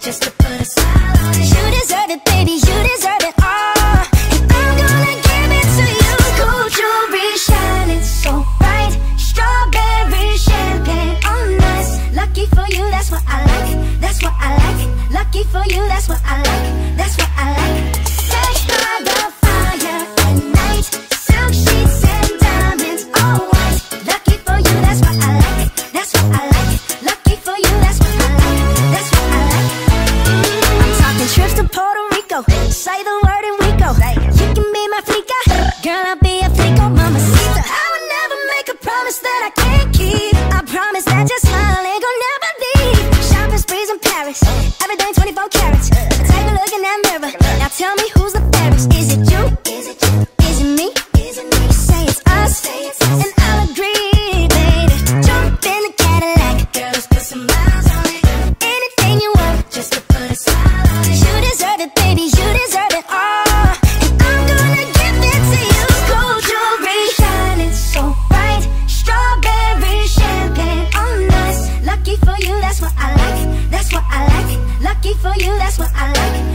just to put a smile on it. You deserve it, baby, you deserve it all, and I'm gonna give it to you. Gold jewelry shining so bright, strawberry champagne on us. Lucky for you, that's what I like, that's what I like. Lucky for you, that's what I like, that's what I like. Sex by the fire at night, silk sheets and diamonds, all white. Lucky for you, that's what I like, that's what I like. Lucky for you, that's what I like, that's what I like. I'm talking trips to Puerto Rico, say the word and we go. You can be my flica, girl, I'll be a flico, mamacita. I would never make a promise that I can't keep. I promise that your smile ain't gonna never leave. Shopping sprees in Paris, everything 24 carats. Take a look in that mirror, now tell me who's the fairest. Is it you? Is it you? Is it me? Is it me? Say it's us, and I'll agree, baby. Jump in the Cadillac, girl, let's put some miles on it. Anything you want, just to put a smile on it. You deserve it, baby, you deserve it all, and I'm gonna give it to you. Gold jewelry shining so bright, strawberry champagne on us. Lucky for you, that's what I like, that's what I like. Lucky for you, that's what I like.